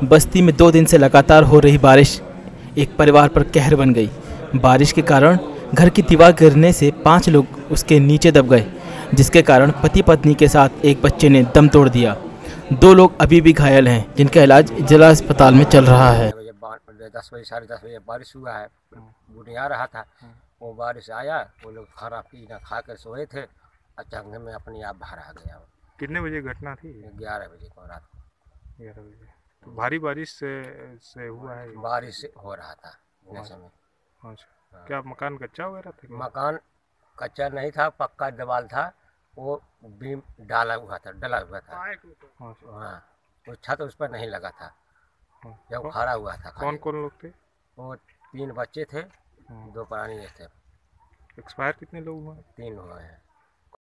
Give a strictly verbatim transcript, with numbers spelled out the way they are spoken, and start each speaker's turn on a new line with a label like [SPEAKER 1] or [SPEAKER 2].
[SPEAKER 1] बस्ती में दो दिन से लगातार हो रही बारिश एक परिवार पर कहर बन गई। बारिश के कारण घर की दीवार गिरने से पांच लोग उसके नीचे दब गए, जिसके कारण पति पत्नी के साथ एक बच्चे ने दम तोड़ दिया। दो लोग अभी भी घायल हैं, जिनका इलाज जिला अस्पताल में चल रहा है।
[SPEAKER 2] दस बजे साढ़े दस बजे बारिश हुआ है, बुढ़िया रहा था। वो बारिश आया, वो लोग खाना पीना खा कर सोए थे, अचानक में अपने आप बाहर आ गया।
[SPEAKER 3] कितने बजे घटना थी?
[SPEAKER 2] ग्यारह बजे को रात को।
[SPEAKER 3] ग्यारह बजे। तो भारी बारिश से से हुआ है?
[SPEAKER 2] बारिश हो रहा था समय।
[SPEAKER 3] अच्छा, क्या मकान कच्चा वगैरह था?
[SPEAKER 2] मकान कच्चा नहीं था, पक्का दीवार था। वो बीम डाला हुआ था, डला हुआ था। हाँ, वो छत उस पर नहीं लगा था, जब खड़ा हुआ था।
[SPEAKER 3] कौन कौन लोग थे?
[SPEAKER 2] वो तीन बच्चे थे, दो प्राणी थे।
[SPEAKER 3] एक्सपायर कितने लोग हुए?
[SPEAKER 2] तीन हुए हैं।